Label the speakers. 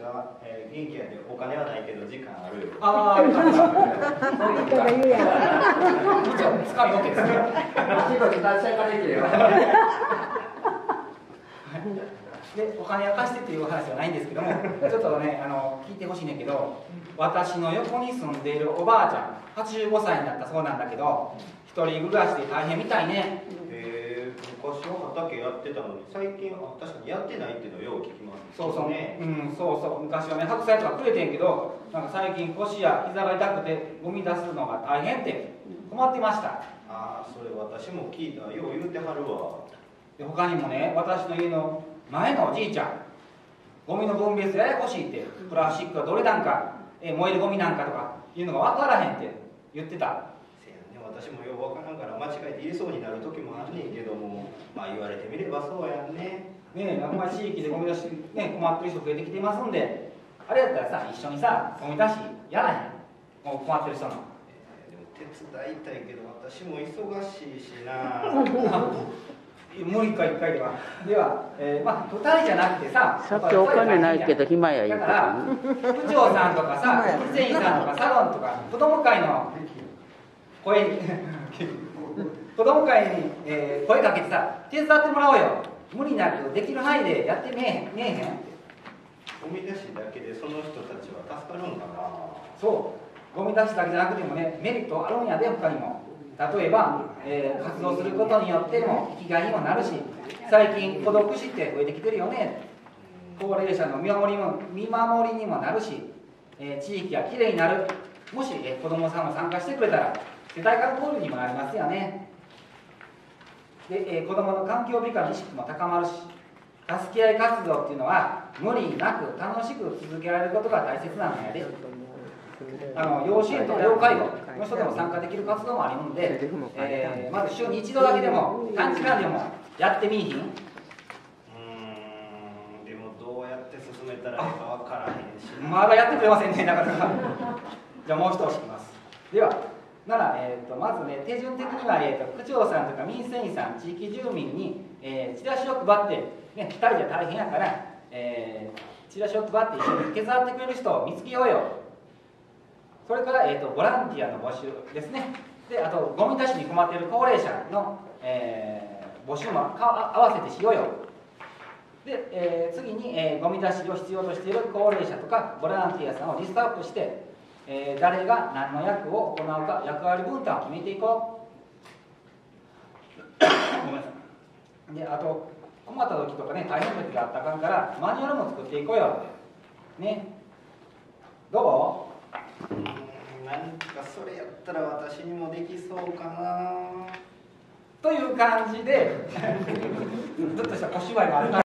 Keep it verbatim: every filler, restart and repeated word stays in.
Speaker 1: ちは、えー、元気やでお金はないけど時間あるよ。
Speaker 2: ああ、よかった。そういうか。
Speaker 3: 言うやん。
Speaker 2: 一応つかみ OK ですね。
Speaker 4: 結構出しかできるよ。
Speaker 2: で、お金を貸してっていう話はないんですけども、ちょっとね、あの聞いてほしいんだけど、私の横に住んでいるおばあちゃん、はちじゅうごさいになったそうなんだけど、一人暮らしで大変みたいね。
Speaker 1: へえ、昔は畑やってたのに、最近は確かにやってないっていうのをよう聞きます。
Speaker 2: そうそう
Speaker 1: ね。
Speaker 2: うん、そうそう、昔はね、白菜とかくれてんけど、なんか最近腰や膝が痛くて、ゴミ出すのが大変って困ってました。
Speaker 1: ああ、それ私も聞いた。よう言うてはるわ。
Speaker 2: で他にもね、私の家の前のおじいちゃん、ゴミの分別ややこしいって、プラスチックがどれなんか、え燃えるゴミなんかとかいうのが分からへんって言ってた。
Speaker 1: せやね、私もようわからんから間違えて入れそうになる時もあんねんけども、まあ言われてみればそうやんね。
Speaker 2: ねえ、あんまり地域でゴミ出し、ね、困ってる人増えてきてますんで、あれやったらさ、一緒にさ、ゴミ出しやらへん。もう困ってる人の。
Speaker 1: えー、でも手伝いたいけど、私も忙しいしな。
Speaker 2: 無理か一回では。では、えー、まあ、二人じゃなくてさ、
Speaker 3: さっきお金ないけど暇や言うて
Speaker 2: だから、区長さんとかさ、喫煙員さんとかサロンとか、子供会の声に、子供会に、えー、声かけてさ、手伝ってもらおうよ。無理なくできる範囲でやってみえへんって。
Speaker 1: ゴミ出しだけでその人たちは助かるんかな。
Speaker 2: そう、ゴミ出しだけじゃなくてもね、メリットあるんやで、他にも。例えば、えー、活動することによっても生きがいにもなるし、最近孤独死って増えてきてるよね。高齢者の見守りも見守りにもなるし、えー、地域がきれいになる。もし、えー、子どもさんも参加してくれたら世帯間交流にもなりますよね。で、えー、子どもの環境美化の意識も高まるし、助け合い活動っていうのは無理なく楽しく続けられることが大切なのやで。あの養子縁とか要介護の人でも参加できる活動もあるので、えー、まず週に一度だけでも短時間でもやってみいひん。うー
Speaker 1: ん、でもどうやって進めたらいいかわからへんし、
Speaker 2: まだやってくれませんね、なかなか。じゃあもう一押しきます。では、なら、えー、とまずね、手順的には、えー、と区長さんとか民生委員さん、地域住民に、えー、チラシを配って、ね、ふたりじゃ大変やから、えー、チラシを配って一緒に手伝ってくれる人を見つけようよ。それから、えー、とボランティアの募集ですね。で、あとゴミ出しに困っている高齢者の、えー、募集もか合わせてしようよ。で、えー、次に、えー、ゴミ出しを必要としている高齢者とかボランティアさんをリストアップして、えー、誰が何の役を行うか役割分担を決めていこう。ごめんなさい。で、あと困った時とかね、大変な時があったらあかんからマニュアルも作っていこうよ。ね。どう？
Speaker 1: うーん、なんかそれやったら私にもできそうかな
Speaker 2: という感じでちょっとした小芝居もあるな。